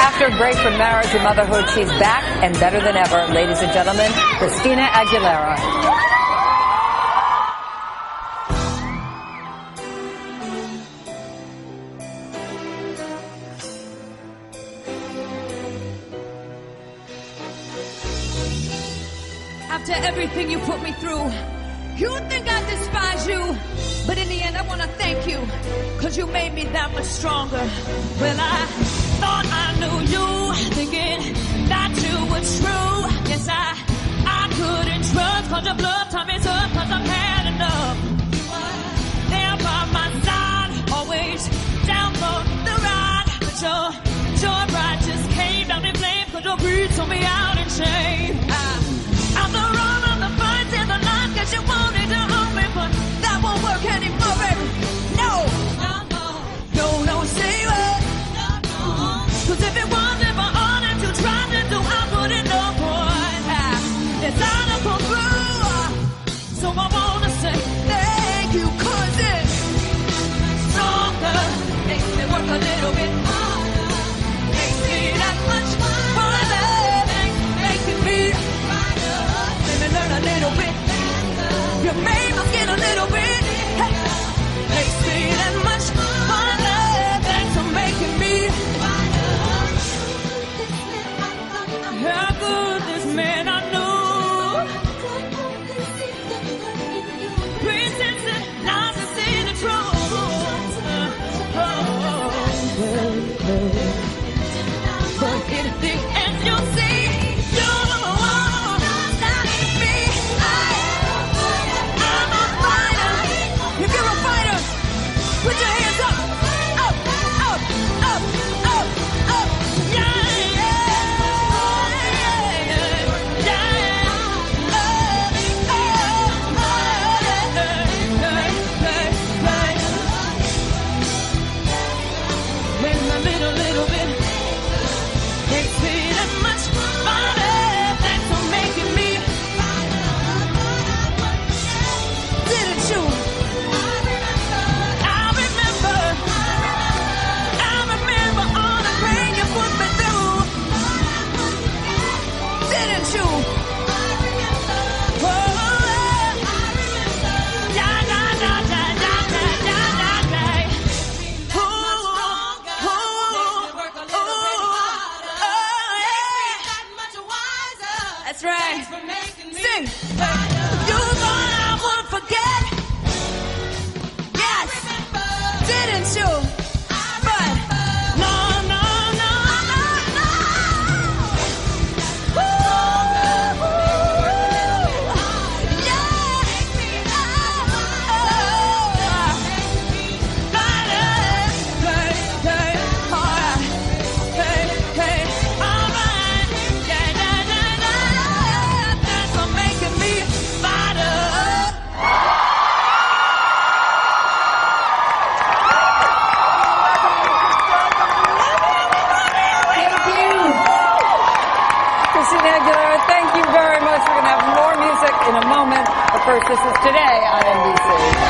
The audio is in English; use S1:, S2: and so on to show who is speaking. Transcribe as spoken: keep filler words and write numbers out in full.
S1: After a break from marriage and motherhood, she's back and better than ever. Ladies and gentlemen, Christina Aguilera.
S2: After everything you put me through, you think I despise you, but in the end I want to thank you, cause you made me that much stronger. Well, I thought I knew you, thinking that you were true. Yes, I, I couldn't trust, cause your blood time is up, cause I've had enough. You were there by my side, always down for the ride, but your joyride just came down in flames, cause your greed took me out in shame. I, I'm the wrong of the fights in the line, cause you wanted to own me, but that won't work anymore, baby. No, no, no, say what? Cause if it wasn't for all that you tried to do, I wouldn't know what. It's all to come through, so I wanna say thank you, cause it's stronger, makes me work a little bit harder, makes me that much harder, making me learn a little bit. You made my skin a little bit. Hey, makes me that much harder. Thanks for making me. How good this man I knew. Pretending not to see the truth. But in the end you'll see. Put your hands up, up, up, up, up, up, yeah, yeah, yeah, yeah, yeah, oh, oh, oh, hey, hey, hey. When a little, little bit makes me that much harder. Thanks for making me. Didn't you? That's right. Sing. You thought I would forget. Yes. Didn't you? But no, no, no, no, no. Woo, yeah. Hey, hey, all right. Yeah, yeah, yeah, yeah. That's for making me fighter.
S1: Christina Aguilera, thank you very much. We're going to have more music in a moment. But first, this is Today on N B C.